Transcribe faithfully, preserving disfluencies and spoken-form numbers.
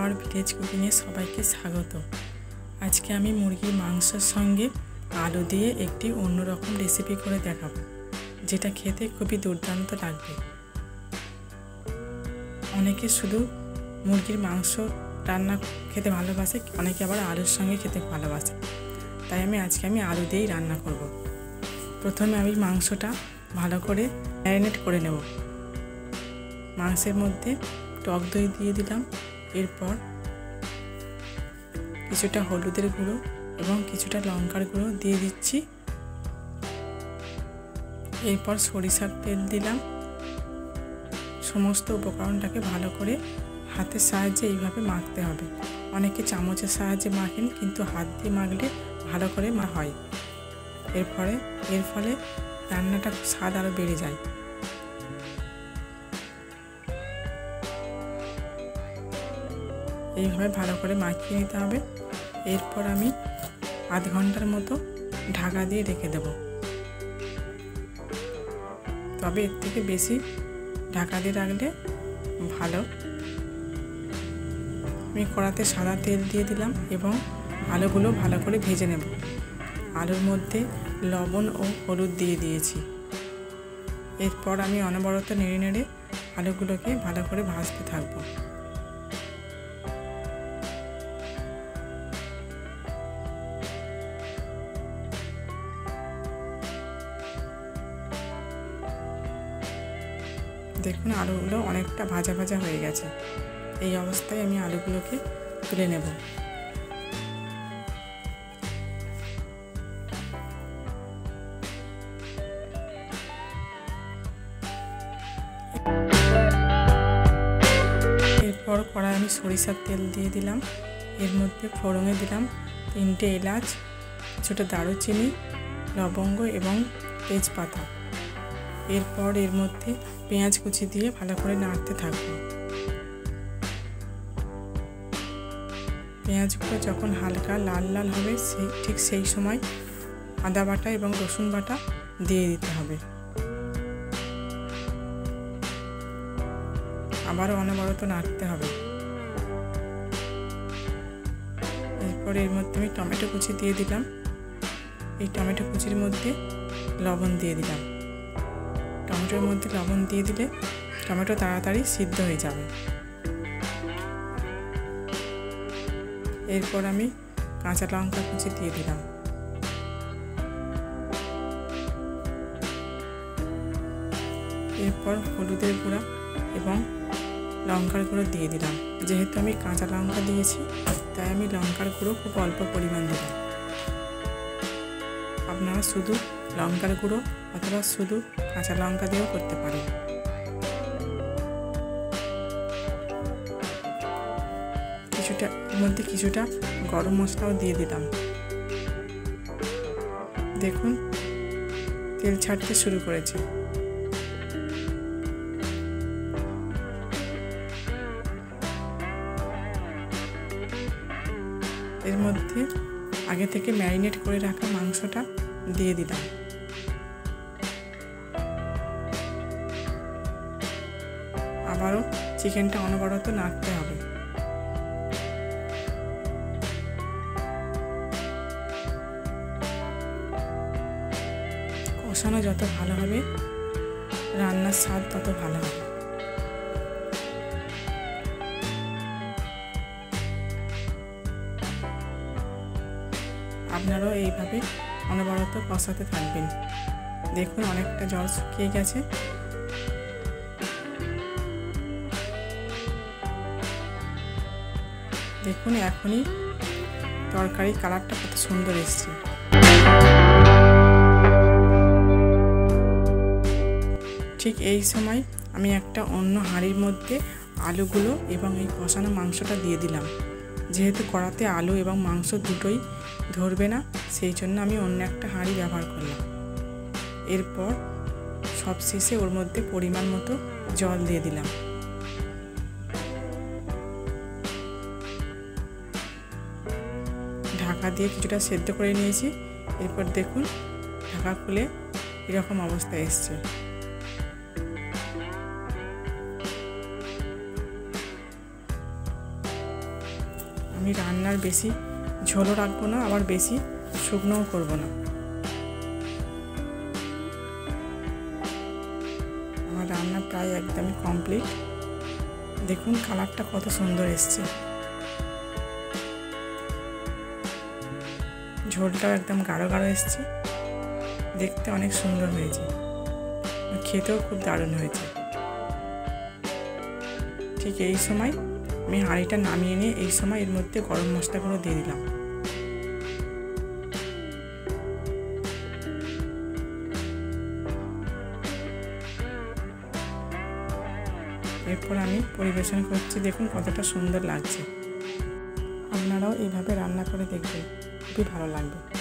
আমার ভিলেজ কুকিংয়ে সবাইকে স্বাগত। আজকে আমি মুরগির মাংসের সঙ্গে আলু দিয়ে একটি অন্যরকম রেসিপি করে দেখাবো, যেটা খেতে খুবই দুর্দান্ত লাগবে। অনেকে শুধু মুরগির মাংস রান্না খেতে ভালোবাসে, অনেকে আবার আলুর সঙ্গে খেতে ভালোবাসে। তাই আমি আজকে আমি আলু দিয়েই রান্না করব। প্রথমে আমি মাংসটা ভালো করে ম্যারিনেট করে নেব। মাংসের মধ্যে টক দই দিয়ে দিলাম, এরপর কিছুটা হলুদের গুঁড়ো এবং কিছুটা লঙ্কার গুঁড়ো দিয়ে দিচ্ছি। এরপর সরিষার তেল দিলাম। সমস্ত উপকরণটাকে ভালো করে হাতের সাহায্যে এইভাবে মাখতে হবে। অনেকে চামচের সাহায্যে মাখেন, কিন্তু হাত দিয়ে মাখলে ভালো করে মা হয়। এরপরে এর ফলে রান্নাটা স্বাদ আরও বেড়ে যায়। এইভাবে ভালো করে মাখিয়ে নিতে হবে। এরপর আমি আধ ঘন্টার মতো ঢাকা দিয়ে রেখে দেব। তবে এর থেকে বেশি ঢাকা দিয়ে রাখলে ভালো। আমি কড়াতে সাদা তেল দিয়ে দিলাম এবং আলুগুলো ভালো করে ভেজে নেব। আলুর মধ্যে লবণ ও হলুদ দিয়ে দিয়েছি। এরপর আমি অনবরত নেড়ে নেড়ে আলুগুলোকে ভালো করে ভাজতে থাকব। দেখুন আলুগুলো অনেকটা ভাজা ভাজা হয়ে গেছে। এই অবস্থায় আমি আলুগুলোকে তুলে নেব। এরপর কড়াই আমি সরিষার তেল দিয়ে দিলাম। এর মধ্যে ফোড়নে দিলাম তিনটে এলাচ, কিছুটা দারুচিনি, লবঙ্গ এবং তেজপাতা। এরপর এর মধ্যে পেঁয়াজ কুচি দিয়ে ভালো করে নাড়তে থাকবো। পেঁয়াজগুলো যখন হালকা লাল লাল হবে, সেই ঠিক সেই সময় আদা বাটা এবং রসুন বাটা দিয়ে দিতে হবে। আবারও অনবরত নাড়তে হবে। এরপর এর মধ্যে আমি টমেটো কুচি দিয়ে দিলাম। এই টমেটো কুচির মধ্যে লবণ দিয়ে দিলাম। টমেটোর মধ্যে লবণ দিয়ে দিলে টমেটো তাড়াতাড়ি সিদ্ধ হয়ে যাবে। এরপর আমি কাঁচা লঙ্কা কুচি দিয়ে দিলাম। এরপর হলুদের গুঁড়া এবং লঙ্কার গুঁড়ো দিয়ে দিলাম। যেহেতু আমি কাঁচা লঙ্কা দিয়েছি, তাই আমি লঙ্কার গুঁড়ো খুব অল্প পরিমাণ দিলাম। আপনারা শুধু লঙ্কার গুঁড়ো অথবা শুধু কাঁচা লঙ্কা দিয়েও করতে পারেন। কিছুটা এর মধ্যে কিছুটা গরম মশলাও দিয়ে দিলাম। দেখুন তেল ছাড়তে শুরু করেছে। এর মধ্যে আগে থেকে ম্যারিনেট করে রাখা মাংসটা দিয়ে দিলাম। আবারও চিকেনটা অনবরত নাড়তে হবে। কষানো যত ভালো হবে, রান্নার স্বাদ তত ভালো হবে। আপনারাও এইভাবে অনবরত কষাতে থাকবেন। দেখুন অনেকটা জল শুকিয়ে গেছে। দেখুন এখনই তরকারি কালারটা কত সুন্দর এসছে। ঠিক এই সময় আমি একটা অন্য হাঁড়ির মধ্যে আলুগুলো এবং এই কষানো মাংসটা দিয়ে দিলাম। যেহেতু কড়াতে আলু এবং মাংস দুটোই ধরবে না, সেই জন্য আমি অন্য একটা হাঁড়ি ব্যবহার করলাম। এরপর সবশেষে ওর মধ্যে পরিমাণ মতো জল দিয়ে দিলাম। ঢাকা দিয়ে কিছুটা সেদ্ধ করে নিয়েছি। এরপর দেখুন ঢাকা খুলে এরকম অবস্থা এসছে। আমি রান্নার বেশি ঝোলও রাখবো না, আবার বেশি শুকনোও করব না। আমার রান্না প্রায় একদমই কমপ্লিট। দেখুন কালারটা কত সুন্দর এসছে, ঝোলটাও একদম গাঢ় গাঢ় এসছে, দেখতে অনেক সুন্দর হয়েছে, খেতেও খুব দারুণ হয়েছে। ঠিক এই সময় আমি হাঁড়িটা নামিয়ে নিয়ে এই সময় এর মধ্যে গরম মশলাগুলো দিয়ে দিলাম। এরপর আমি পরিবেশন করছি। দেখুন কতটা সুন্দর লাগছে। আপনারাও এইভাবে রান্না করে দেখবেন, খুবই ভালো লাগবে।